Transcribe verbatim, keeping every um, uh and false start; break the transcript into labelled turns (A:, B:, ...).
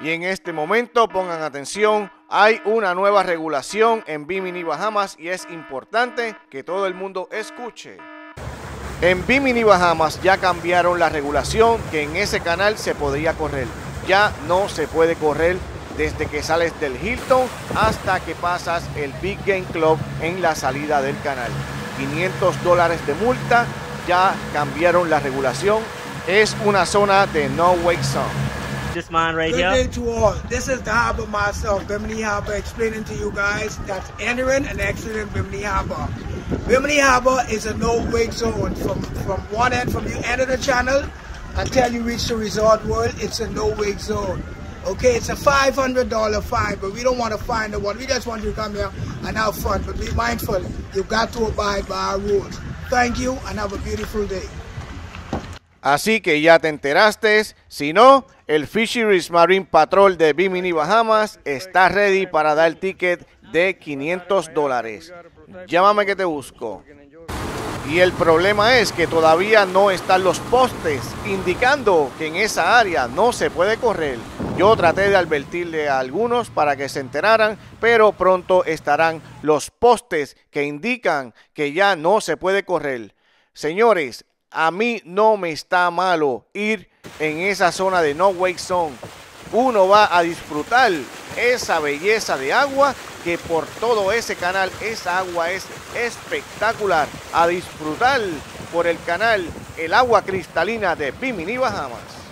A: Y en este momento pongan atención, hay una nueva regulación en Bimini Bahamas y es importante que todo el mundo escuche. En Bimini Bahamas ya cambiaron la regulación que en ese canal se podría correr. Ya no se puede correr desde que sales del Hilton hasta que pasas el Big Game Club en la salida del canal. quinientos dólares de multa, ya cambiaron la regulación. Es una zona de no wake zone.
B: This man right
C: Good
B: here.
C: day to all. This is the Harbor Master of Bimini Harbor explaining to you guys that's entering and exiting Bimini Harbor. Bimini Harbor is a no-wake zone. From, from one end, from you enter the channel until you reach the resort world, it's a no-wake zone. Okay, it's a five hundred dollar fine, but we don't want to fine the one. We just want you to come here and have fun. But be mindful, you've got to abide by our rules. Thank you and have a beautiful day.
A: Así que ya te enteraste, si no, el Fisheries Marine Patrol de Bimini Bahamas está ready para dar ticket de quinientos dólares. Llámame que te busco. Y el problema es que todavía no están los postes indicando que en esa área no se puede correr. Yo traté de advertirle a algunos para que se enteraran, pero pronto estarán los postes que indican que ya no se puede correr. Señores, a mí no me está malo ir en esa zona de no wake zone. Uno va a disfrutar esa belleza de agua que por todo ese canal, esa agua es espectacular. A disfrutar por el canal el agua cristalina de Bimini Bahamas.